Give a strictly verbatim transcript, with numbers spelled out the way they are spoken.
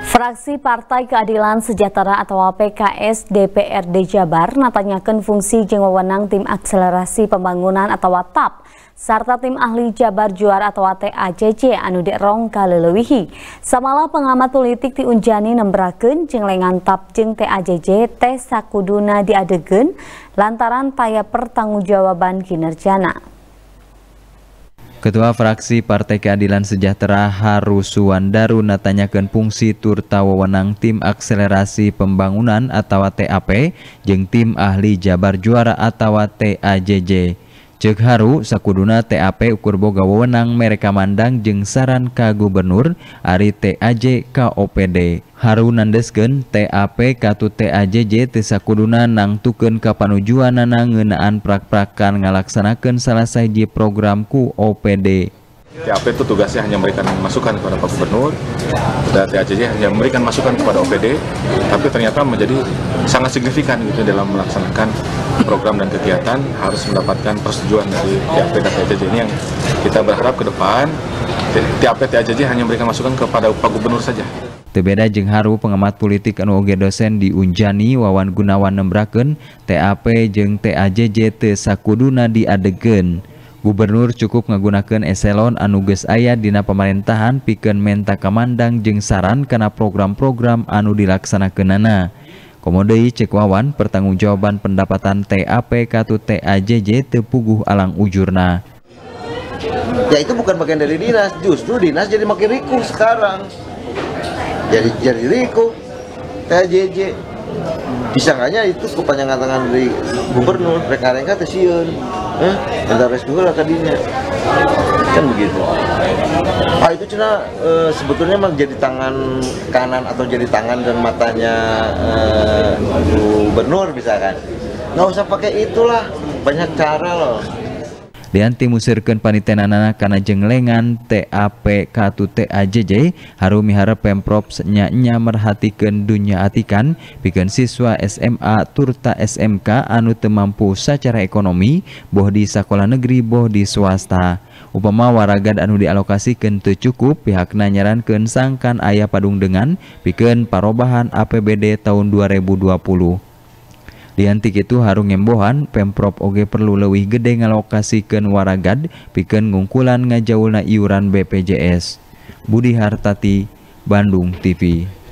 Fraksi Partai Keadilan Sejahtera atau P K S D P R D Jabar natanyakeun fungsi jeung wewenang tim akselerasi pembangunan atau T A P serta tim ahli Jabar Juara atau T A J J anu derong kaleulewihi. Samala pengamat politik ti Unjani nemberakeun jeung lengan T A P jeung T A J J teh sakuduna diadegeun lantaran taya pertanggungjawaban kinerjana. Ketua Fraksi Partai Keadilan Sejahtera Haru Suwandaru natanyakeun fungsi turta wewenang tim akselerasi pembangunan atau T A P jeung tim ahli Jabar Juara atau T A J J. Ceuk Haru sakuduna T A P ukur boga wewenang mereka mandang jeung saran ka gubernur ari T A J ka O P D. Haru nandeskeun T A P katu T A J J teu sakuduna nangtukeun ka panujuanana ngeunaan prak-prakan ngalaksanakeun salah sahiji program ku O P D. T A P itu tugasnya hanya memberikan masukan kepada Pak Gubernur, dan T A J J hanya memberikan masukan kepada O P D, tapi ternyata menjadi sangat signifikan gitu dalam melaksanakan program dan kegiatan harus mendapatkan persetujuan dari T A P dan T A J J. Ini yang kita berharap ke depan T A P T A J J hanya memberikan masukan kepada Pak Gubernur saja. Teu beda jeung Haru pengamat politik anu oge dosen di Unjani Wawan Gunawan nembrakeun T A P jeung T A J J teu sakuduna diadegeun. Gubernur cukup ngagunakeun eselon anu geus aya dina pamerintahan pikeun menta kamandang jeung saran kana program-program anu dilaksanakeunana. Komo deui cek Wawan pertanggungjawaban pendapatan T A P katu T A J J teu puguh alang ujurna. Ya itu bukan bagian dari dinas, justru dinas jadi makin riku sekarang. Jadi jadi riku T A J J. Disangkanya itu kepanjangan tangan dari gubernur, reka-reka teh sieun. Eh, minta restu lah tadinya. Kan begitu. Ah itu cina e, sebetulnya mah jadi tangan kanan atau jadi tangan dan matanya e, gubernur misalkan. Nggak usah pakai itulah, banyak cara loh. Dianti musirkeun panitenanana kana jenglengan T A P katu T A J J, Haru miharep Pemprov nya-nya merhatikeun dunya atikan pikeun siswa S M A turta S M K anu teu mampu sacara ekonomi boh di sakola negeri boh di swasta. Upama waragad anu dialokasikeun teu cukup, pihakna nyarankeun sangkan aya padungdengan pikeun parobahan A P B D tahun dua ribu dua puluh. Dianti kitu Haru ngembohan Pemprov oge perlu leuwih gede ngalokasikeun waragad pikeun ngungkulan ngajaulna iuran B P J S. Budi Hartati, Bandung T V.